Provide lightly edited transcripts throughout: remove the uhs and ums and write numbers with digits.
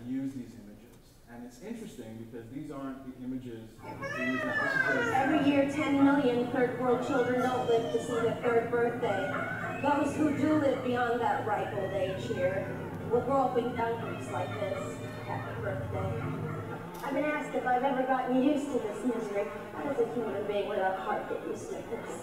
use these images. And it's interesting because these aren't the images. Every year, 10 million third world children don't live to see their third birthday. Those who do live beyond that ripe old age here will grow up in dungeons like this. Happy birthday. I've been asked if I've ever gotten used to this misery. How does a human being without a heart get used to this?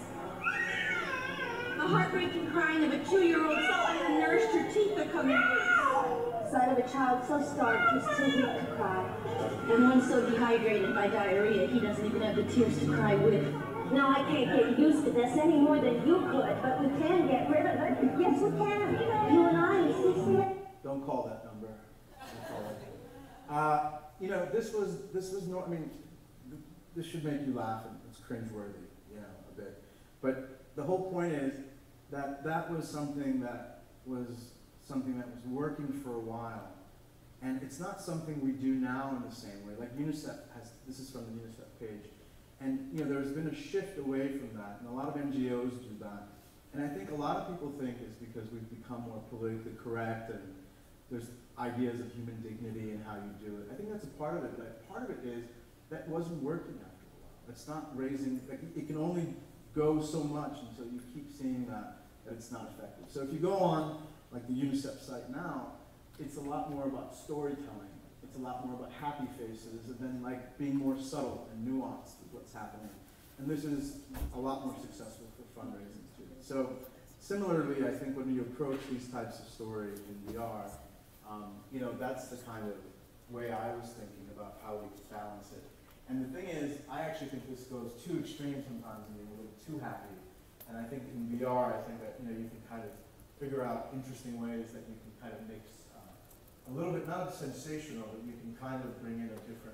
The heartbreaking crying of a 2-year-old so undernourished her teeth are coming loose. The sight of a child so starved he's too weak to cry. And one so dehydrated by diarrhea he doesn't even have the tears to cry with. No, I can't get used to this any more than you could, but we can get rid of it. Yes, we can. You and I, you see it? Don't call that number. Don't call it. You know, this was no. I mean, this should make you laugh, and it's cringeworthy, you know, a bit. But the whole point is that that was something that was working for a while, and it's not something we do now in the same way. Like UNICEF has. This is from the UNICEF page, and you know, there's been a shift away from that, and a lot of NGOs do that. And I think a lot of people think it's because we've become more politically correct, and there's ideas of human dignity and how you do it. I think that's a part of it, but part of it is that wasn't working after a while. It's not raising, like it can only go so much until you keep seeing that it's not effective. So if you go on like the UNICEF site now, it's a lot more about storytelling. It's a lot more about happy faces, and then like being more subtle and nuanced with what's happening. And this is a lot more successful for fundraising too. So similarly, I think when you approach these types of stories in VR, you know, that's the kind of way I was thinking about how we could balance it. And the thing is, I actually think this goes too extreme sometimes and being a little too happy. And I think in VR, I think that, you know, you can kind of figure out interesting ways that you can kind of mix a little bit, not sensational, but you can kind of bring in a different